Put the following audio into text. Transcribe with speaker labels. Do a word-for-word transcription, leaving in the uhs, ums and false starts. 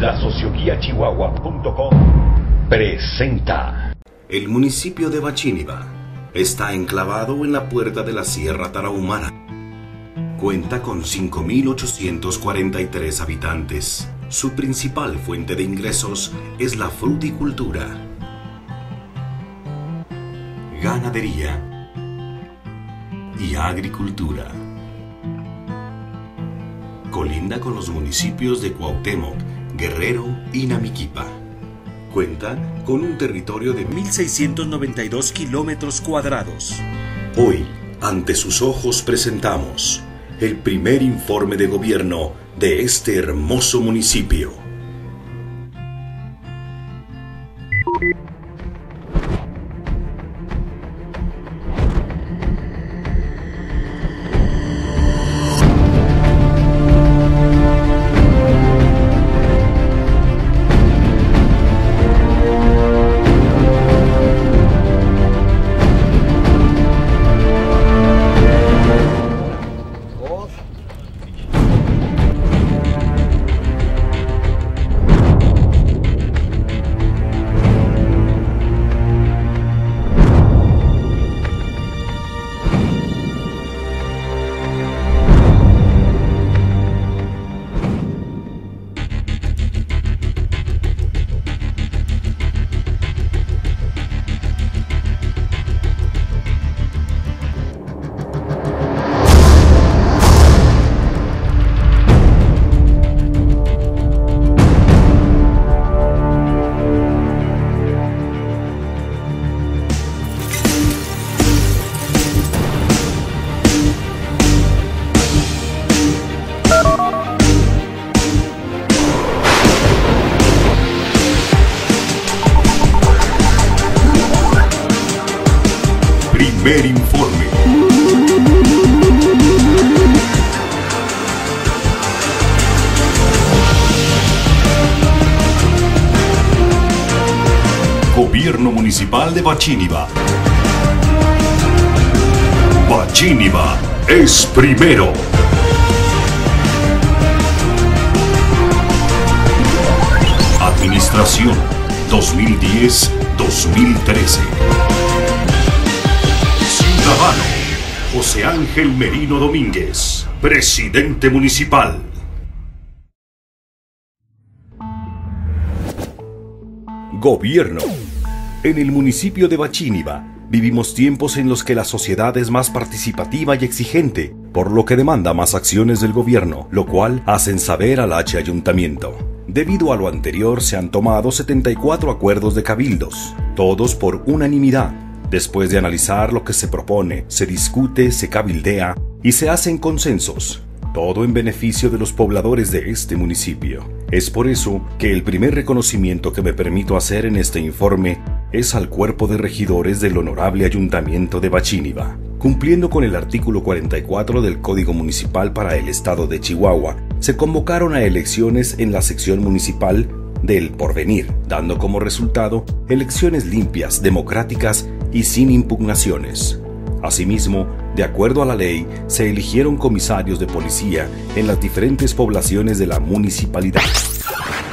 Speaker 1: La socioguía chihuahua punto com presenta.
Speaker 2: El municipio de Bachíniva está enclavado en la puerta de la Sierra Tarahumara. Cuenta con cinco mil ochocientos cuarenta y tres habitantes. Su principal fuente de ingresos es la fruticultura, ganadería y agricultura. Colinda con los municipios de Cuauhtémoc, Guerrero y Namiquipa. Cuenta con un territorio de mil seiscientos noventa y dos kilómetros cuadrados. Hoy, ante sus ojos presentamos el primer informe de gobierno de este hermoso municipio. Primer informe. Gobierno Municipal de Bachíniva. Bachíniva es primero. Administración dos mil diez a dos mil trece. Ciudadano José Ángel Merino Domínguez, presidente municipal. Gobierno. En el municipio de Bachíniva vivimos tiempos en los que la sociedad es más participativa y exigente, por lo que demanda más acciones del gobierno, lo cual hacen saber al H Ayuntamiento. Debido a lo anterior, se han tomado setenta y cuatro acuerdos de cabildos, todos por unanimidad. Después de analizar lo que se propone, se discute, se cabildea y se hacen consensos, todo en beneficio de los pobladores de este municipio. Es por eso que el primer reconocimiento que me permito hacer en este informe es al cuerpo de regidores del Honorable Ayuntamiento de Bachíniva. Cumpliendo con el artículo cuarenta y cuatro del Código Municipal para el Estado de Chihuahua, se convocaron a elecciones en la sección municipal del Porvenir, dando como resultado elecciones limpias, democráticas y sin impugnaciones. Asimismo, de acuerdo a la ley, se eligieron comisarios de policía en las diferentes poblaciones de la municipalidad.